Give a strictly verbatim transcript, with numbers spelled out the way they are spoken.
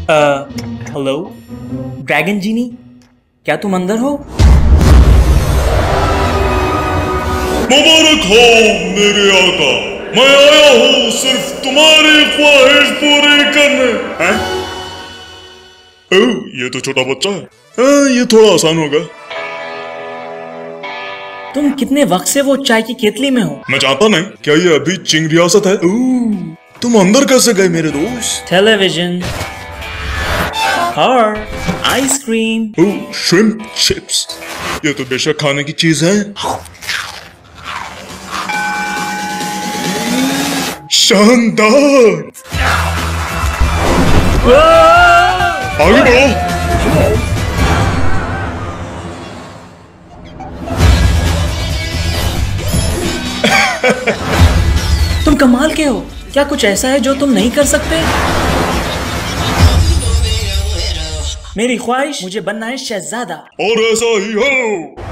Hello dragon जीनी, क्या तुम अंदर हो? मुबारक हो मेरे आका, मैं आया हूँ सिर्फ तुम्हारी ख्वाहिश पूरी करने। हैं? ओह, ये तो छोटा बच्चा है। हाँ, ये थोड़ा आसान होगा। तुम कितने वक्त से वो चाय की केतली में हो? मैं जानता नहीं, क्या ये अभी चिंग रियासत है? ओह, तुम अंदर कैसे गए मेरे दोस्त? Television, car, ice cream. Oh, shrimp chips, ये तो बेशक खाने की चीज है। शानदार, आगे बढ़ो। तुम कमाल के हो, क्या कुछ ऐसा है जो तुम नहीं कर सकते? मेरी ख्वाहिश, मुझे बनना है शहजादा। और ऐसा ही हो।